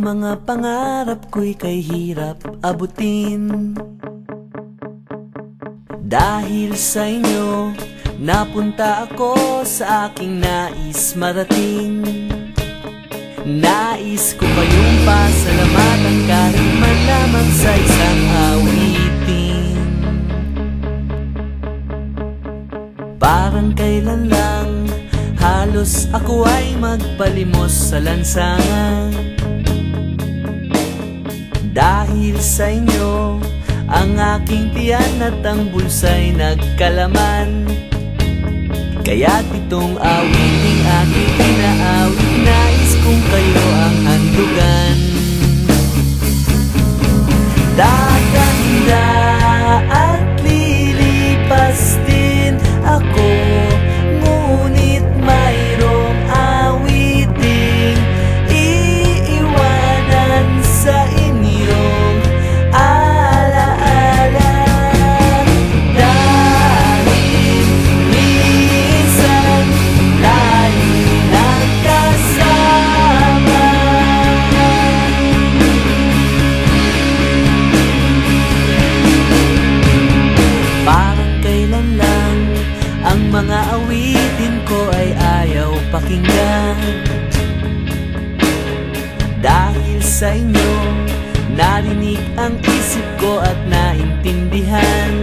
mga pangarap ko'y kay hirap abutin. Dahil sa inyo, napunta ako sa aking nais marating. Nais ko kayong pasalamatan kahit man lamang sa isang awitin. Parang kailan lang, halos ako ay magpalimos sa lansangan. Dahil sa inyo, ang aking tiyan at ang bulsa'y nagkalaman. Kaya't itong awiting aking inaawit, nais kong kayo ang handugan. Dadanda at lilipas din ako, ngunit mayroong awiting iiwanan sa inyong alaala. Dahil minsan tayo'y nagkasama. Parang kailan lang, ang mga awitin ko ay ayaw pakinggan. Dahil sa inyo, narinig ang isip ko at naintindihan.